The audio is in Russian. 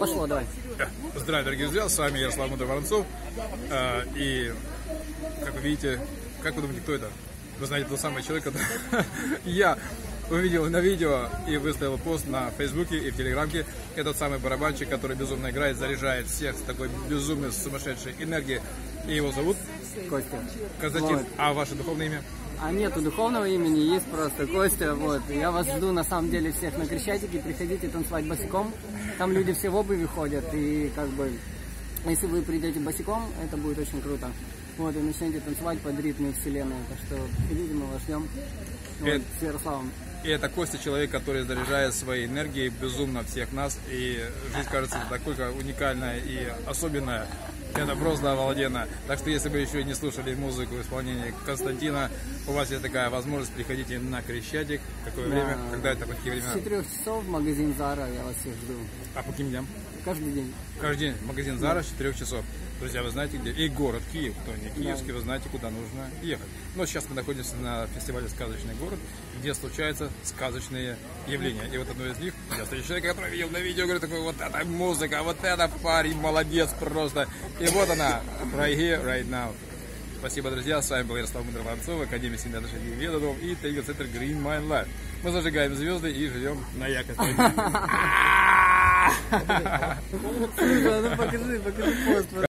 Пошло, давай. Здравия, дорогие друзья, с вами Ярослав Мудрый-Воронцов. И, как вы видите, как вы думаете, кто это? Вы знаете, тот самый человек, который я увидел на видео и выставил пост на Фейсбуке и в Телеграмке. Этот самый барабанщик, который безумно играет, заряжает всех с такой безумной, сумасшедшей энергией. И его зовут? Костя. Константин. Вот. А ваше духовное имя? А нету духовного имени, есть просто Костя. Вот. Я вас жду на самом деле всех на Крещатике. Приходите танцевать босиком. Там люди все в обуви ходят. И как бы, если вы придете босиком, это будет очень круто. Вот, и начнете танцевать под ритмы вселенной. Так что приходите, мы вас ждем. Вот, с Ярославом. И это Костя, человек, который заряжает своей энергией безумно всех нас. И жизнь кажется такой уникальная и особенная. Это просто обалденно. Так что, если вы еще не слушали музыку в исполнении Константина, у вас есть такая возможность, приходите на Крещатик. Какое время? Когда это, по какие времена? С 4 часов в магазин Зара, я вас всех жду. А по каким дням? Каждый день. Каждый день магазин Зара с 4 часов. Друзья, вы знаете где? И город Киев, кто не киевский, вы знаете, куда нужно ехать. Но сейчас мы находимся на фестивале «Сказочный город», где случаются сказочные явления. И вот одно из них, я встречу человека, который видел на видео, говорит, такой, вот эта музыка, вот это парень, молодец просто. И вот она, right here, right now. Спасибо, друзья, с вами был Ярослав Мудрый-Воронцов, Академия семьи души Ведодов и тренинг-центр Green Mind Life. Мы зажигаем звезды и живем на якости. Покажи пост.